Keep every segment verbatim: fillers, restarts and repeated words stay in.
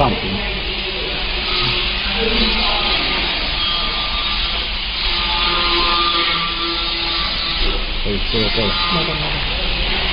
放平。可以，这个够了。 慢点，慢点。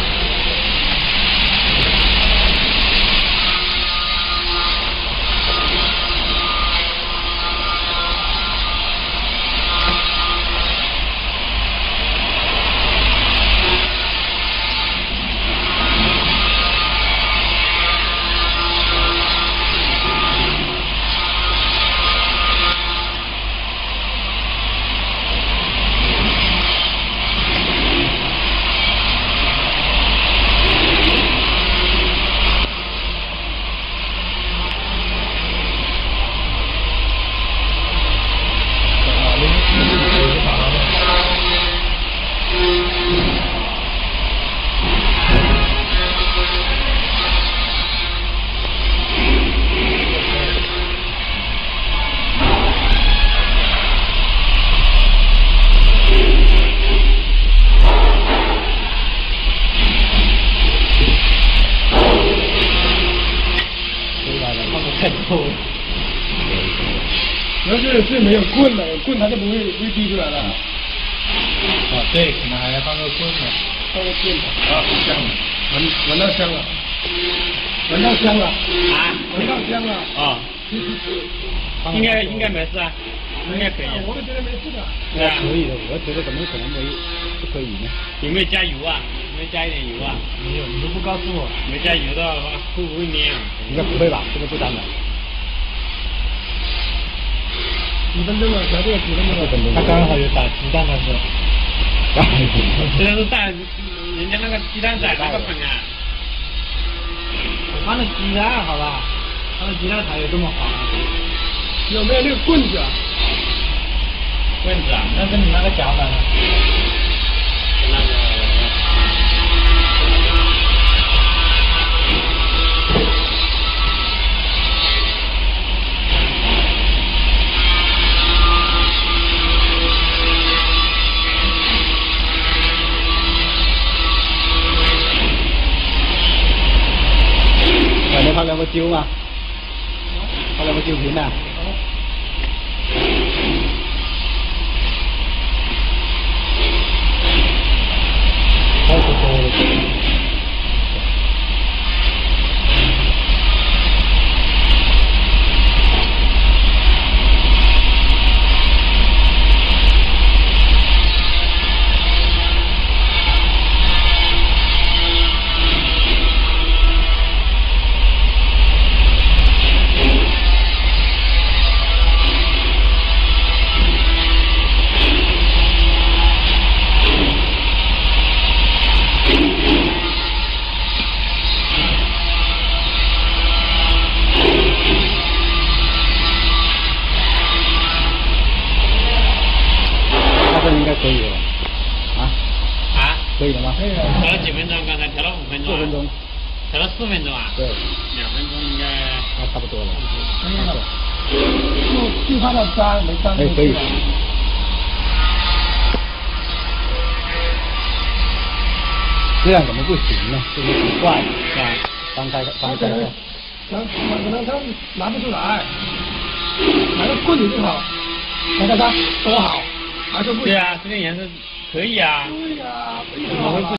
主要是是没有棍了，有棍它就不会不会滴出来了。 啊，对，可能还要放个棍呢。 放个棍啊，香了，闻闻到香了，闻到香了啊， 闻到香了啊，应该应该没事啊，应该可以。 我都觉得没事的。 对啊， 可以的，我觉得怎么可能没不可以呢？ 有没有加油啊？有没有加一点油啊？ 没有，你都不告诉我。 没加油的话会不会粘啊？ 应该不会吧？这个不粘的。 几分钟了，调这个几分钟了？ 他刚好有打鸡蛋的时候。 这个是蛋，人家那个鸡蛋仔那个粉啊。 我放的鸡蛋，好吧？放的鸡蛋才有这么滑。 有没有那个棍子啊？ 棍子啊？ 那是你那个脚板呢？ 那个。 拍兩個照嘛，拍兩個照片啊。開始多啦。应该可以了，啊啊， 可以了吗？ 可以了。 调了几分钟？刚才调了五分钟、啊。 四分钟。 调了四分钟啊？ 对。 两分钟应该。 那差不多了。 可以了。就就怕它粘，没粘。 哎，可以。这样怎么不行呢？这个奇怪。 是吧？ 翻开翻开看。 可能可能他拿不出来，拿个棍子就好。看看它多好，还是不行。 对啊，这个颜色可以啊。 对呀、啊， 怎么会不